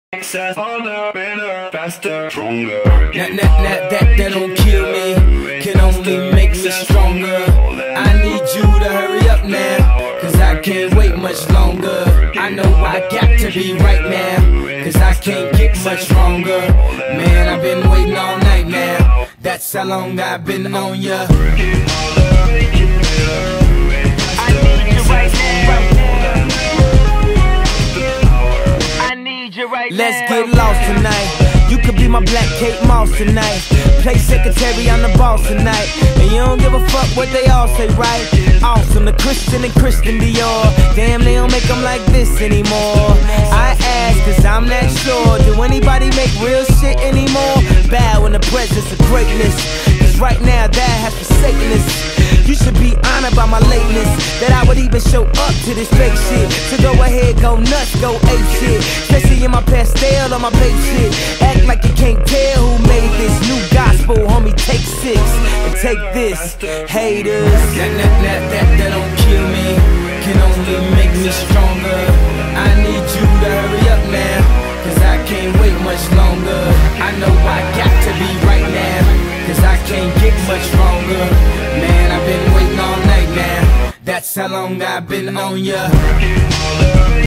Makes us harder, better, faster, stronger. That don't kill me, can only make us stronger. I need you to hurry up now, cause I can't wait much longer. I know I got to be right now, cause I can't get much stronger. Man, I've been waiting all night now, that's how long I've been on ya. Let's get lost tonight. You could be my Black Kate Moss tonight. Play secretary, I'm the boss tonight. And you don't give a fuck what they all say, right? Awesome, the Christian and Christian Dior. Damn, they don't make them like this anymore. I ask, cause I'm not sure. Do anybody make real shit anymore? Bow in the presence of greatness, cause right now that has forsaken us. You should be honored by my lateness, that I would even show up to this fake shit. So go ahead, go nuts, go ape shit. Especially in my pastel on my babe shit. Act like you can't tell who made this new gospel, homie. Take 6 and take this, haters. That don't kill me, can only make me stronger. I need you to hurry up now, cause I can't wait much longer. I know I got to be right now, cause I can't get much stronger. Man, I've been waiting all night now, that's how long I've been on ya.